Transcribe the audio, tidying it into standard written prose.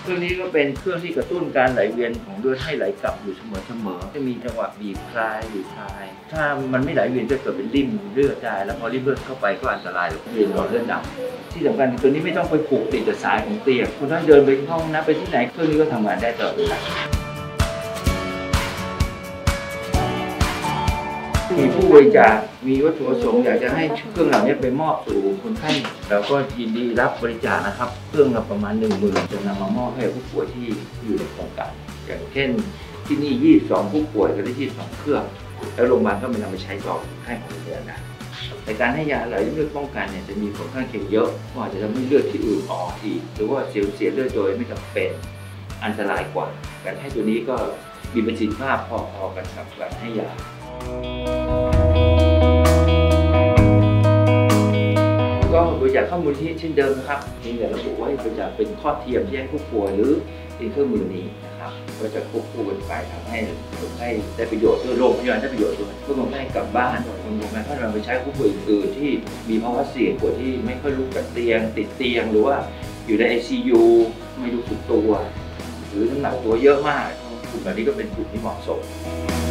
รื่องนี้ก็เป็นเครื่องที่กระตุ้นการไหลเวียนของเลือดให้ไหลกลับอยู่เสมอจะมีจังหวะบีบคลายบีบคลายถ้ามันไม่ไหลเวียนจะเกิดเป็นริ่มเลือดได้แล้วพอริ่มเลือดเข้าไปก็อันตรายหรือเวียนหลอดเลือดดำที่สำคัญตัวนี้ไม่ต้องไปผูกติดกับสายของเตียงคุณถ้าเดินไปห้องน้ำไปที่ไหนเครื่องนี้ก็ทำงานได้ตลอดเวลามีผู้บริจาคมีวัตถุประสงค์อยากจะให้เครื่องเหล่านี้ไปมอบสู่คนไข้เราก็ยินดีรับบริจาคนะครับเครื่องละประมาณ10,000จะนำมามอบให้ผู้ป่วยที่อยู่ในโครงการอย่างเช่นที่นี่22ผู้ป่วยก็ได้22เครื่องแล้วโรงพยาบาลก็ไปนำไปใช้ต่อคนไข้ของโรงพยาบาลในการให้ยาไหลเลือดป้องกันเนี่ยจะมีผลข้างเคียงเยอะว่าจะทำให้เลือดที่อื่นออกอีกหรือว่าเสียเลือดโดยไม่จำเป็นอันตรายกว่าการให้ตัวนี้ก็มีประสิทธิภาพพอๆกันกับการให้ยาก็บริจาคข้อมูลที่เช่นเดิมนะครับเพียงแต่ระบุว่าบริจาคเป็นข้อเทียมที่ให้ผู้ป่วยหรือเป็นเครื่องมือนี้นะครับก็จะควบคู่กันไปทำให้คนไข้ได้ประโยชน์ด้วยโรงพยาบาลได้ประโยชน์ด้วยเพื่อคนไข้กลับบ้านคนไข้ก็นำไปใช้ผู้ป่วยอื่นที่มีภาวะเสี่ยงป่วยที่ไม่ค่อยลุกจากเตียงติดเตียงหรือว่าอยู่ใน ICU ไม่รู้สึกตัวหรือน้ำหนักตัวเยอะมากกลุ่มแบบนี้ก็เป็นกลุ่มที่เหมาะสม